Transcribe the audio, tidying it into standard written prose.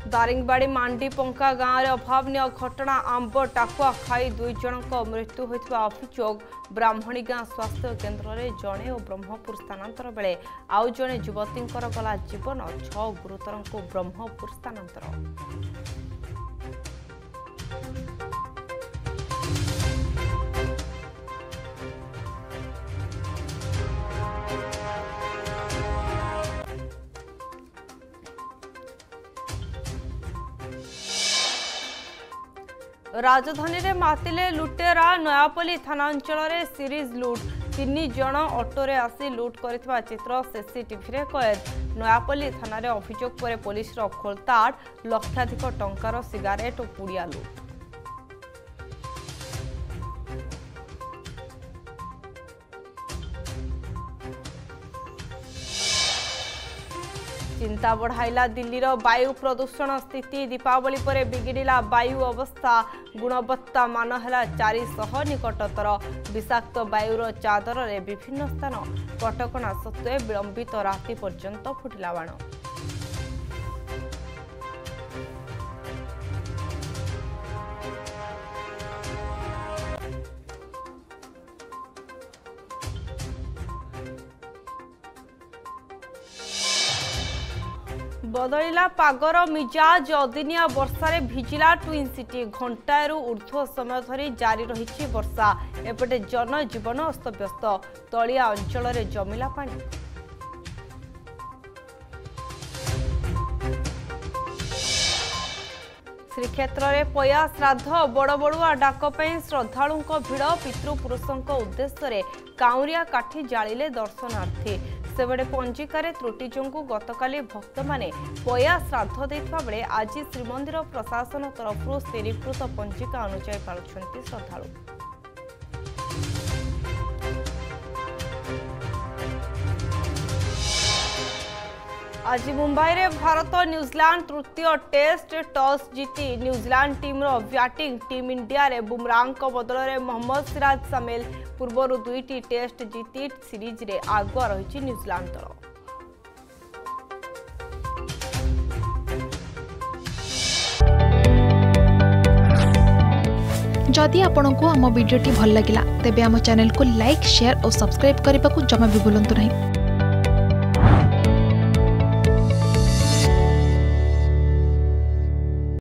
दारिंगबाड़ी मांडी पंका गाँव में अभावन घटना आंब टाकुआ खाई 2 जनक मृत्यु होता अभियोग ब्राह्मणी गाँ स्वास्थ्य केन्द्र में जड़े और ब्रह्मपुर स्थानांतर बेले आउ जड़े युवती गला जीवन 6 गुरुतर को ब्रह्मपुर स्थानांतर। राजधानी रे मातिले लुटेरा नयापल्ली थाना अंचल रे सीरीज लुट 3 जन ऑटो रे आसी लुट करथिबा चित्र सीसीटीवी रे कैद। नयापल्ली थाना रे अभियोग पर पुलिस रो खोलताड़ लक्षाधिक टंकार सिगारेट और पुड़िया लुट। चिंता बढ़ाइला दिल्लीर वायु प्रदूषण स्थिति। दीपावली पर बिगिड़िला वायु अवस्था। गुणवत्ता मान है 400 निकटतर। विषाक्त वायुर चादर रे विभिन्न स्थान कटकणा सत्वे विलंबित राति पर्यंत फुटिला बाण। बदलिला पागर मिजाज। अदिनिया वर्षा भिजिला ट्विन सिटी। घंटाए ऊर्ध्व समय धरी जारी रही वर्षा। एपटे जनजीवन अस्तव्यस्त। तलिया अंचल में जमिला पानी। श्रीक्षेत्र में पया श्राद्ध बड़बड़ुआ डाक श्रद्धालु भिड़। पितृपुरुषों उद्देश्य काउरिया काठी जालिले दर्शनार्थी। सेबड़े पंजिकार त्रुटि जोगु गतकाली भक्त माने पया श्राद्ध देथिबा बेले आज श्रीमंदिर प्रशासन तरफ स्थिरीकृत पंजिका अनुଯାयी पालुछन्ति श्रद्धालु। आज मुंबई रे भारत न्यूजीलैंड तृतीय टेस्ट टॉस जीति न्यूजीलैंड टीम रो बैटिंग। टीम इंडिया रे बुमरांग को बदल रे मोहम्मद सिराज सामिल। पूर्वर 2टी टेस्ट जीति सीरीज रे आगुआ रही न्यूजीलैंड दल। जदि आपंक आम भिडी भल लगा तेब आम चैनल को लाइक शेयर और सब्सक्राइब करने को जमा भी भूलु नहीं।